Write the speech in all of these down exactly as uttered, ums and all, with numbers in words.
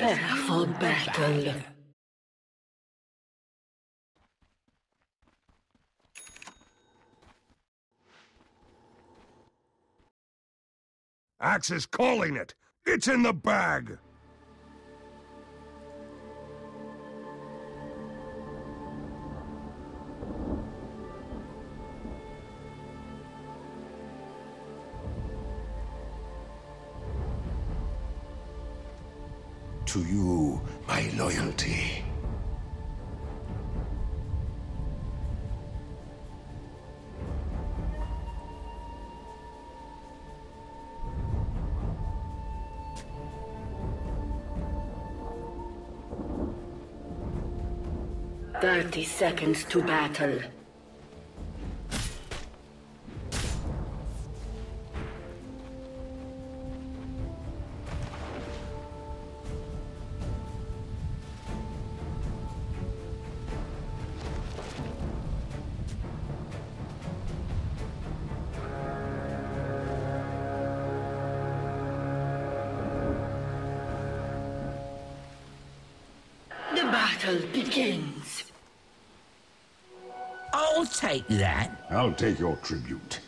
Prepare for battle. Axe is calling it! It's in the bag! To you, my loyalty. Thirty seconds to battle. The battle begins. I'll take that. I'll take your tribute.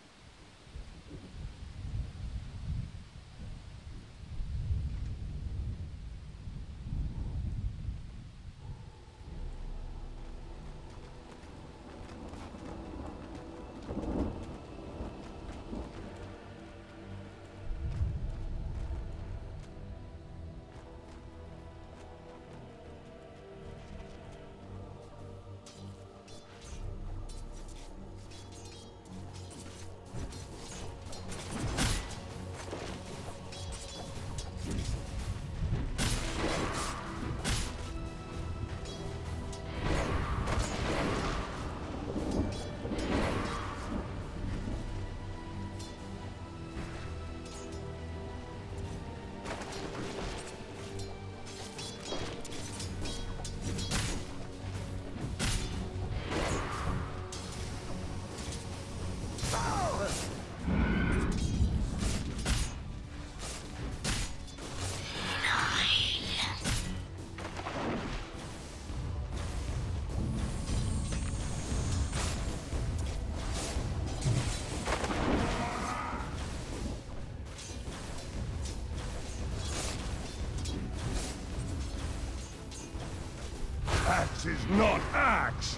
Axe is not axe!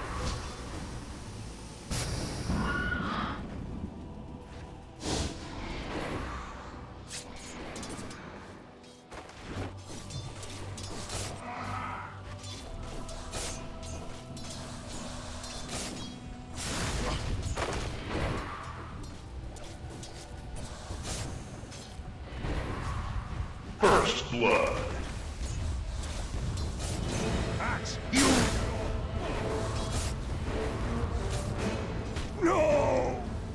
First blood. Axe, you... No!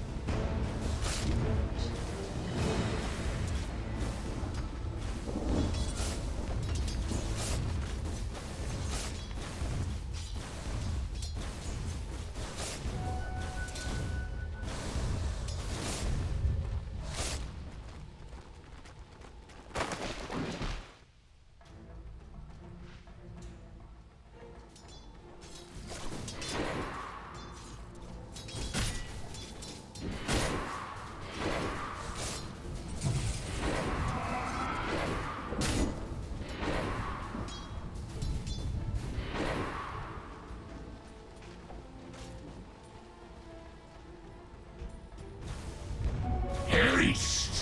Haste!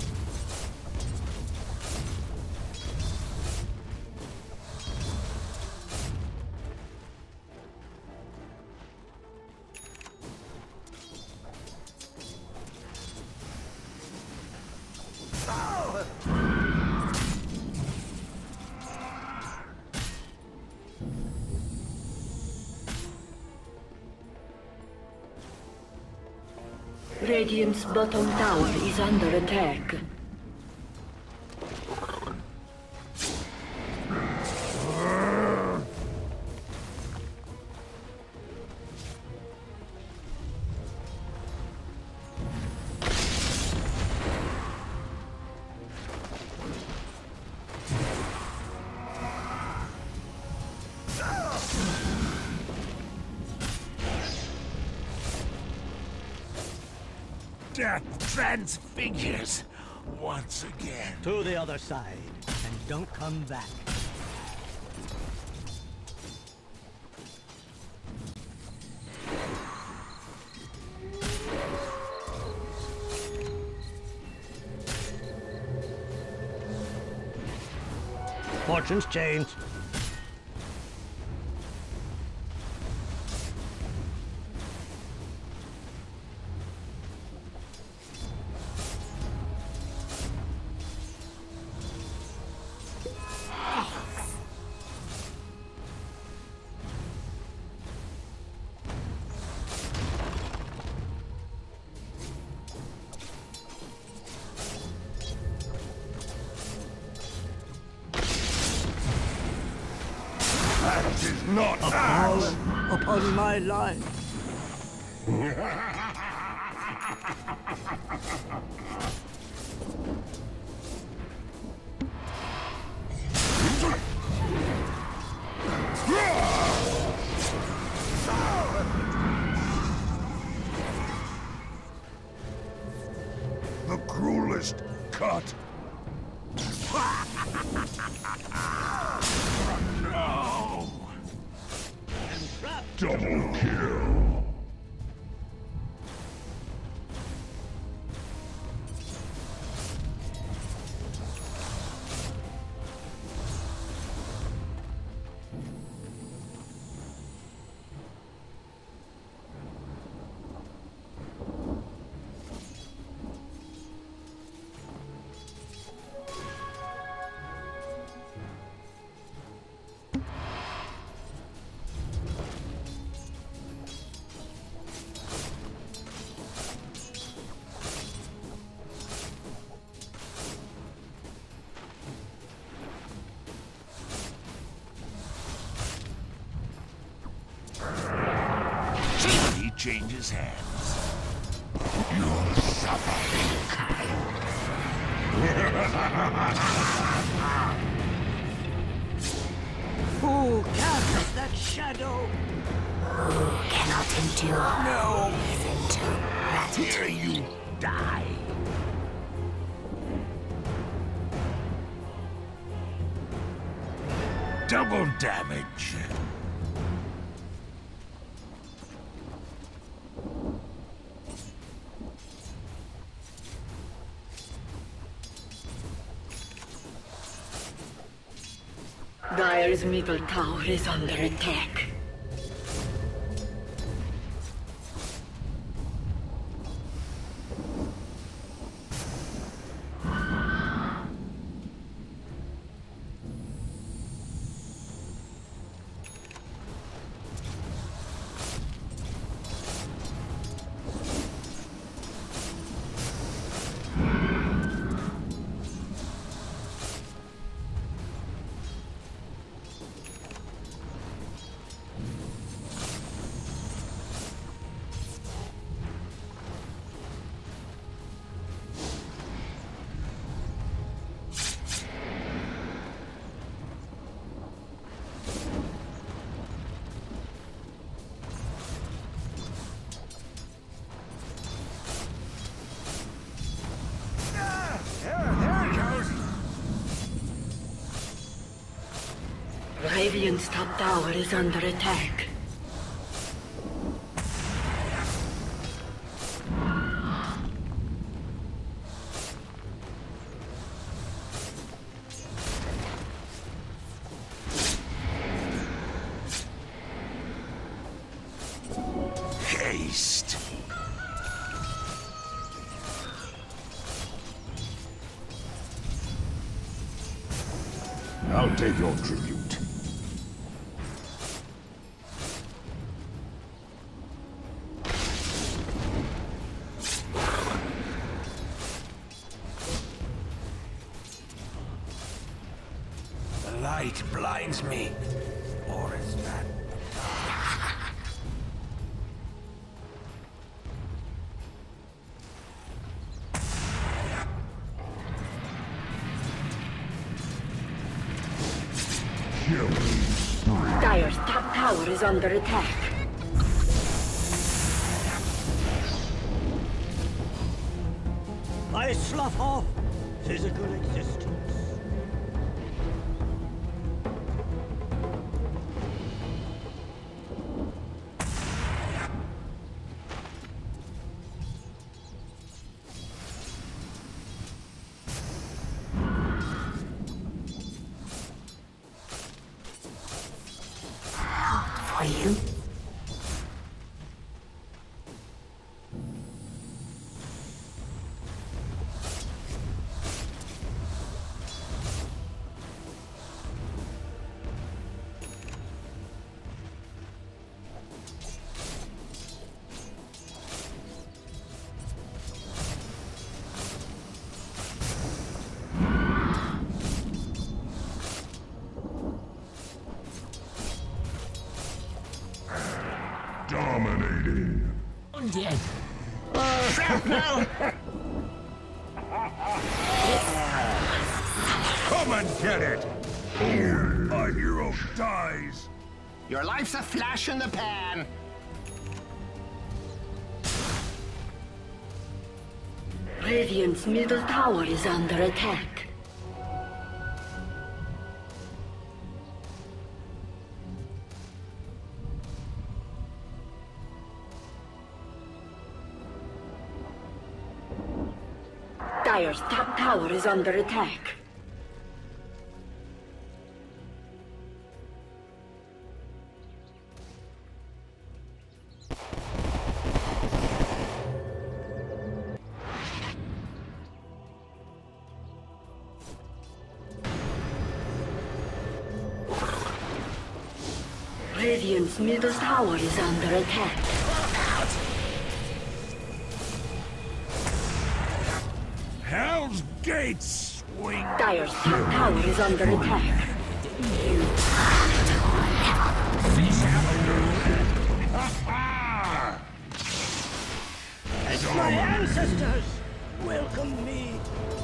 Radiant's bottom tower is under attack. Death transfigures once again. To the other side, and don't come back. Fortune's changed. That is not axe! Upon my life. The cruelest cut. No! Double kill. He changes hands. You'll suffer in kind. Who casts that shadow? Who cannot endure No! even to Here you die. Double damage. Dire's middle tower is under attack. Radiant's top tower is under attack. Haste. I'll take your tribute. The light blinds me. Or is that... Dire's top tower is under attack. I slough off physical existence. For you. Dominating. I'm dead. Come and get it! Oh, our hero dies! Your life's a flash in the pan. Radiant's middle tower is under attack. Dire's top tower is under attack. Radiant's middle tower is under attack. Hell's Gates swing! Dire's top tower is under attack. As my ancestors welcome me.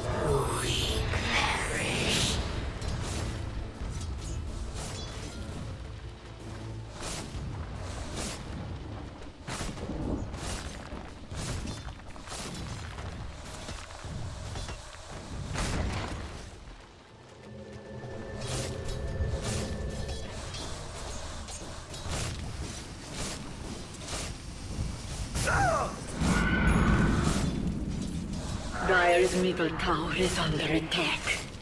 Dire's middle tower is under attack.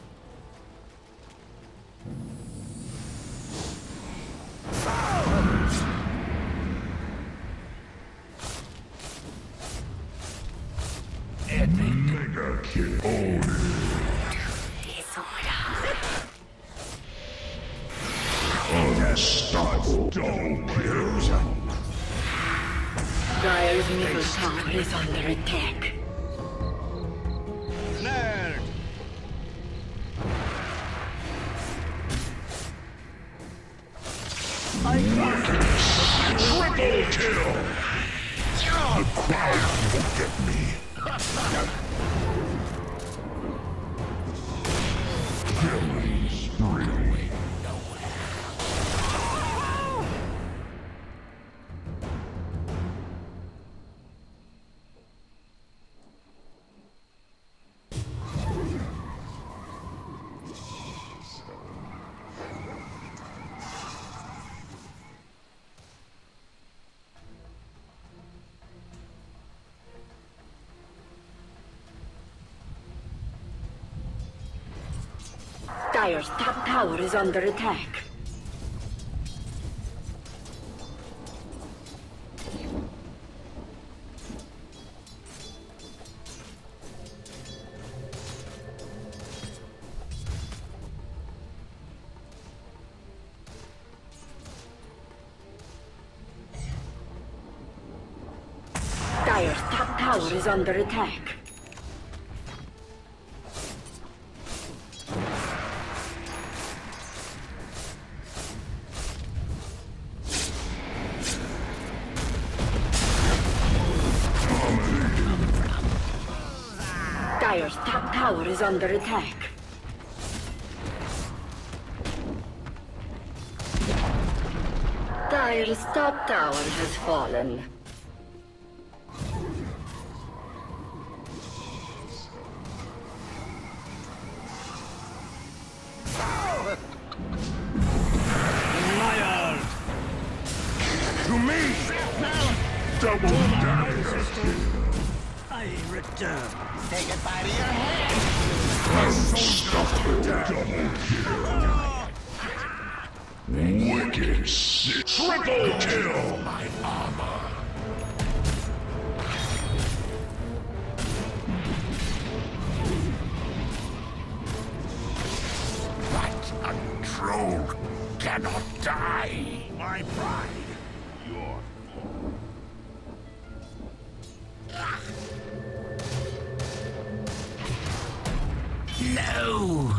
Mega kill. Unstoppable double kills. Dire's middle tower is under attack. Nerd. Triple kill! The crowd won't get me. Killing spree. Dire's top tower is under attack. Dire's top tower is under attack. Dire's top tower is under attack. Dire's top tower has fallen. Double damage! Ancestors, I return. Say goodbye to your head. Unstoppable double kill! Wicked sick! Triple kill! My armor! That uncontrolled cannot die! My pride! Your No!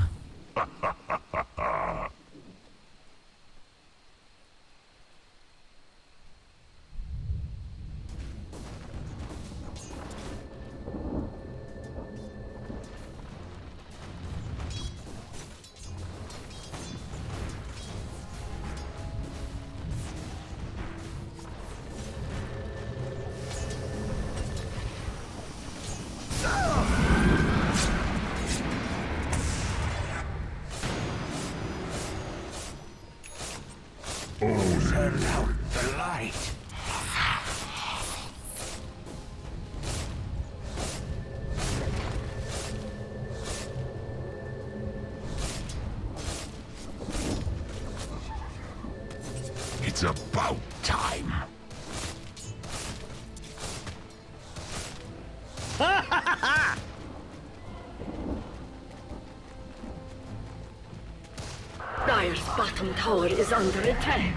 Turn out The light! It's about time. Dire's bottom tower is under attack.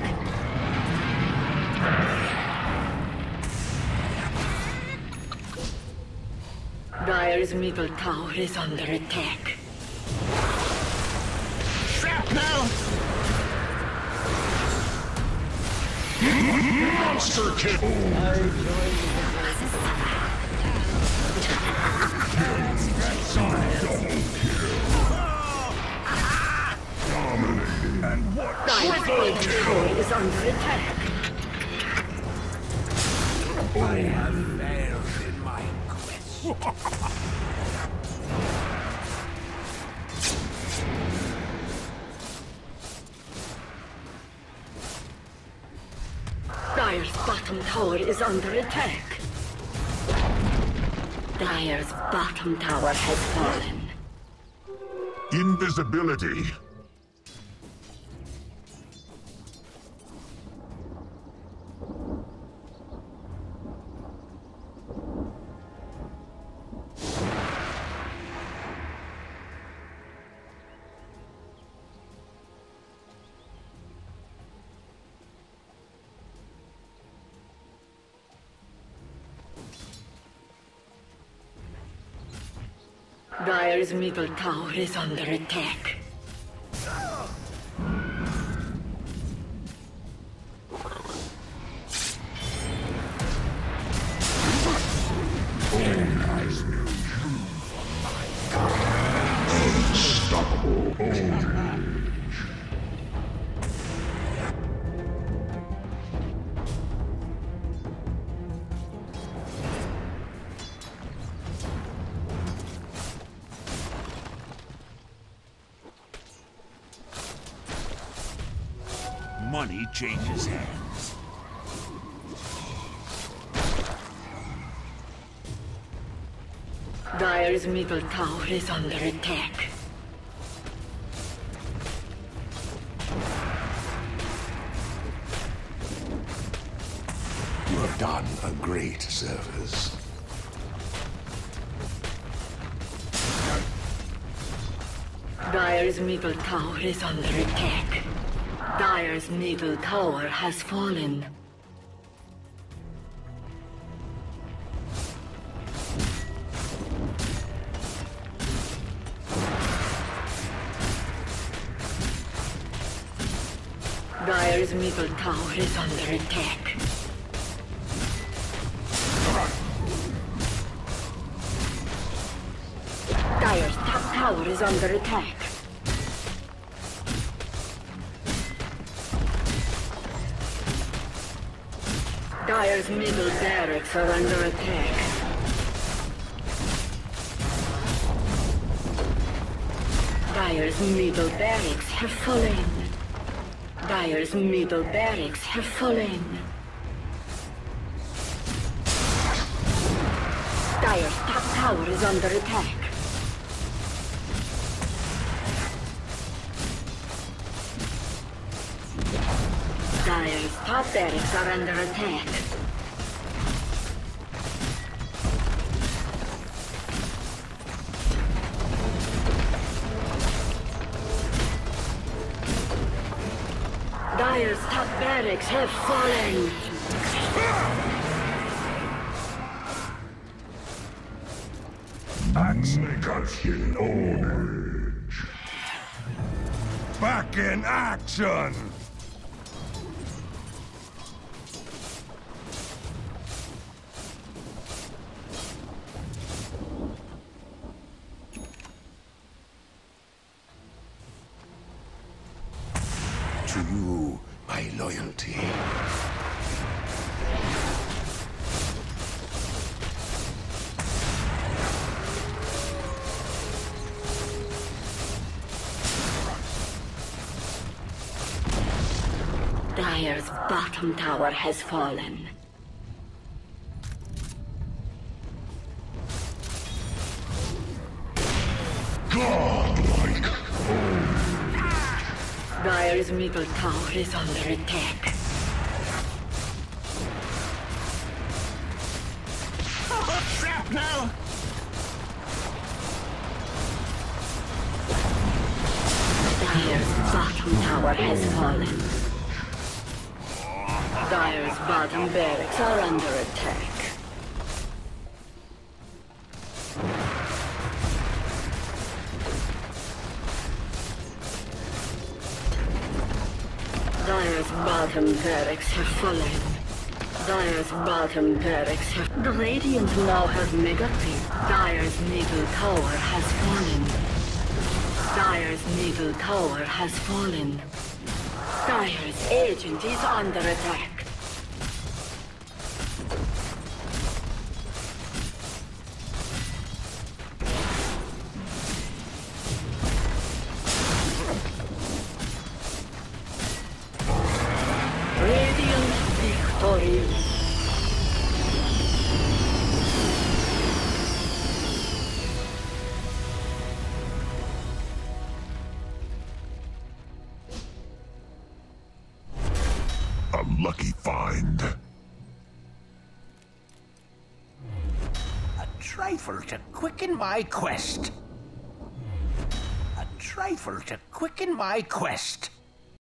Dire's middle tower is under attack. Shrapnel! Monster kill! Dominating. And what? Dire's middle tower is under attack. I have failed in my quest. Dire's bottom tower is under attack. Dire's bottom tower has fallen. Invisibility. Dire's middle tower is under attack. Unstoppable old Money changes hands. Dire's middle tower is under attack. You have done a great service. Dire's middle tower is under attack. Dire's middle tower has fallen. Dire's middle tower is under attack. Dire's top tower is under attack. Dire's middle barracks are under attack. Dire's middle barracks have fallen. Dire's middle barracks have fallen. Dire's top tower is under attack. Dire's top barracks are under attack. Dire's top barracks have fallen. Axe makers in orange. Back in action! To you, my loyalty. Dire's bottom tower has fallen. Godlike. Dire's middle tower is under attack. Oh, shrapnel! Dire's bottom tower has fallen. Dire's bottom barracks are under attack. Dire's bottom barracks have fallen. Dire's bottom barracks have... The Radiant now have mega creep. Dire's middle tower has fallen. Dire's middle tower has fallen. Dire's agent is under attack. Radiant victory. A lucky find. A trifle to quicken my quest. A trifle to quicken my quest.